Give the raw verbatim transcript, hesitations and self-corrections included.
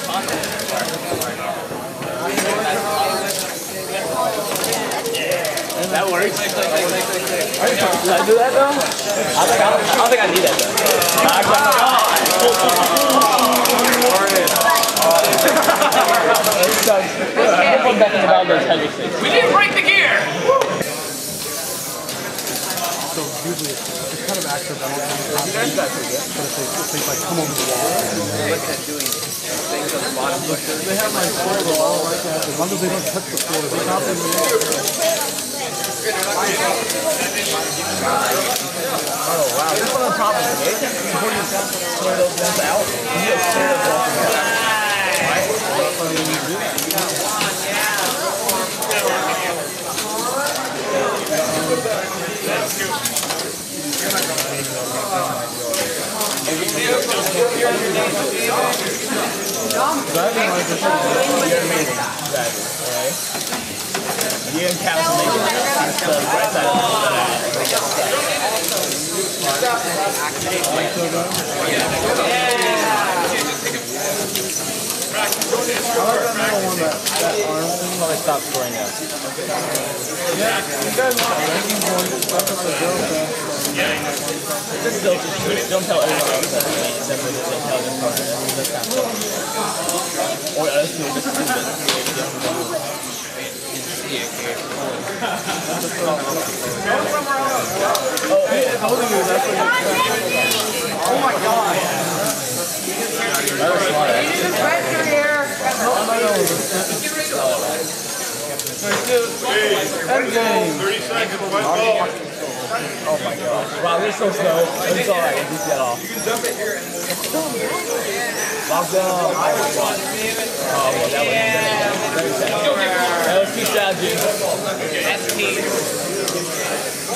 That works. Did I do that though? I don't think I, don't, I don't think I need that though. We didn't break the gear! So usually it's kind of accidental. You guys got pretty good. But if they, if they like come over the wall. They're looking at doing things on the bottom. They have my floor the wall like that. As long as they don't touch the floor, they not in the wall. Oh wow, this one on top of the gate. Before you clear those ones out, you need to clear those ones out. Driving like this is amazing driver, alright? You and Cal can make it the right side of I like that middle one, that, that arm thing. Probably stop scoring now. Yeah, you guys want ranking points. That's what the girl said. Just don't, just don't tell everyone else that it's me, except for the intelligence partner. That's kind of cool. Or else you'll just do it. Oh, hey, I told you that's what you Oh my god! That was smart. End game. thirty seconds, white ball. Oh my god. Wow, this is so slow. It's alright, I can get off. You can dump it here. Lock down. Oh my god. Oh, well, that was very sad. That was key strategy. That's key.